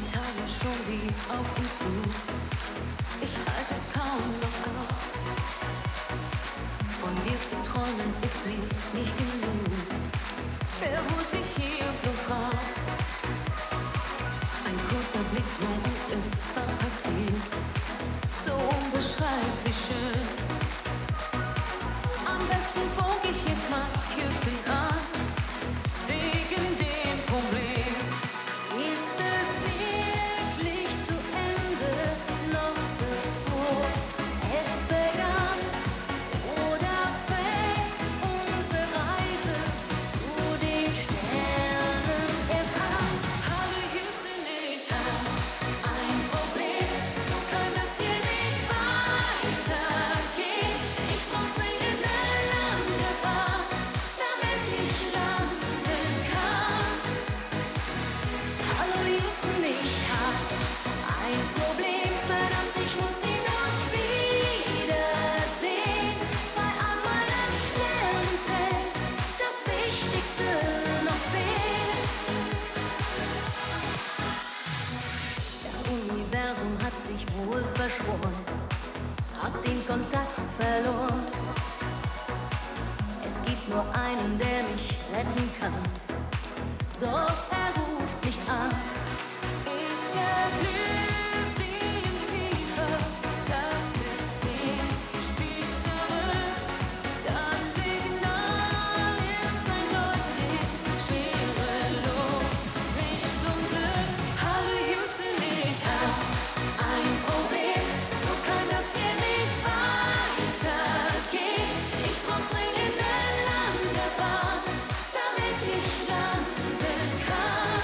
Tage schon wie auf dem Zug. Ich halte es kaum noch aus. Von dir zu träumen ist mir nicht genug. Wer holt mich hier bloß raus? Ein kurzer Blick nur und es war passiert. So unbeschreiblich schön. Am besten funk ich jetzt mal Houston an. Wegen dem Problem. Ist es wirklich zu Ende, noch bevor es begann? Oder fängt unsere Reise zu den Sternen erst an? Hallo Houston, ich hab ein Problem. So kann das hier nicht weitergehen. Ich brauch dringend eine Landebahn, damit ich landen kann. Hallo Houston, ich hab ein Problem. Verdammt, ich muss ihn noch wiedersehen. Weil an meiner Sternenzelt das Wichtigste noch fehlt. Das Universum hat sich wohl verschworen, hab den Kontakt verloren. Es gibt nur einen, der mich retten kann, doch er ruft nicht an. Ich verglüh wie im Fieber, das System spielt verrückt. Das Signal ist eindeutig, schwerelos Richtung Glück. Hallo Houston, ich hab ein Problem, so kann das hier nicht weitergehen. Ich brauch dringend eine Landebahn, damit ich landen kann.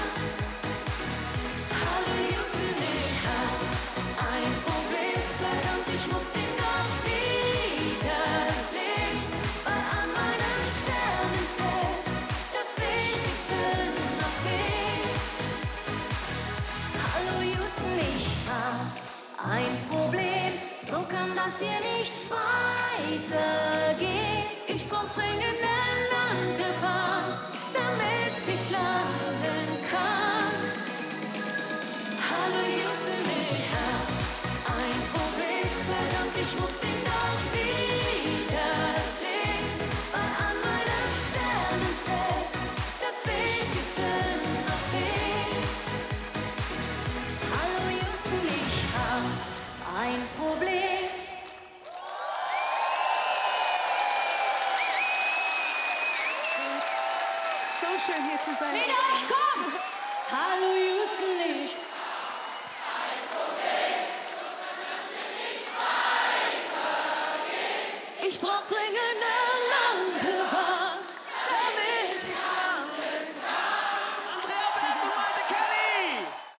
Hallo Houston, ich hab ein Problem, verdammt, ich muss ihn noch wiedersehen. Weil an meiner Sternenzelt das Wichtigste noch fehlt. Hallo Houston, ich hab ein Problem. So kann das hier nicht weitergehen. Ich brauch dringend eine Landebahn, damit ich landen kann. Hallo Houston, ich hab ein Problem, verdammt, ich muss ihn noch wiedersehen. Weil an meiner Sternenzelt das Wichtigste noch fehlt. Hallo Houston, ich hab ein Problem. So schön hier zu sein. Mit euch, komm! Hallo Houston, ich. Ich brauch dringend